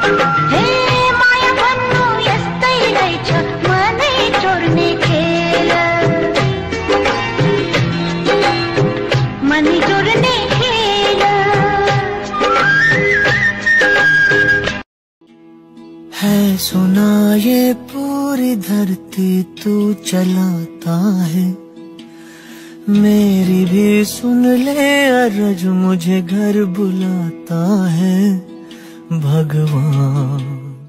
माया भन्नु यस्तै रहेछ मनै चोर्ने खेल, मनै चोर्ने खेल। है सुना ये पूरी धरती तू चलाता है, मेरी भी सुन ले अरज मुझे घर बुलाता है भगवान।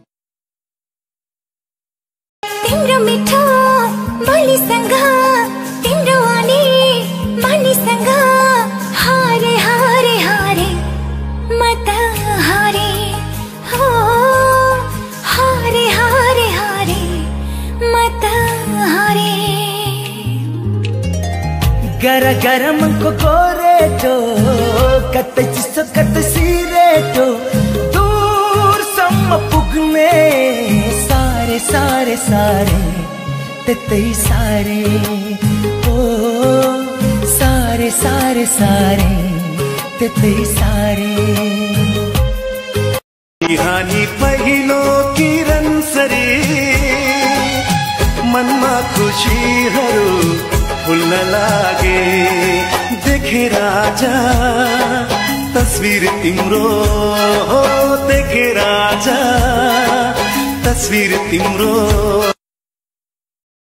तिम्रो मिठो बोलीसँग तिम्रो आनी बानीसँग हारे हारे हारे म त हारे हो, हारे हारे हारे म त हारे। गरा गरम को गोरे जो कत चिसो कत सिरे जो दूर सम पुगने सारे सारे सारे ते सारे ओ सारे सारे सारे ते सारे। बिहानी पहिलो किरण सरी मनमा खुशीहरू फुल्न लागे, देखे राजा तस्वीर तिम्रो, देखे राजा तस्वीर तिम्रो।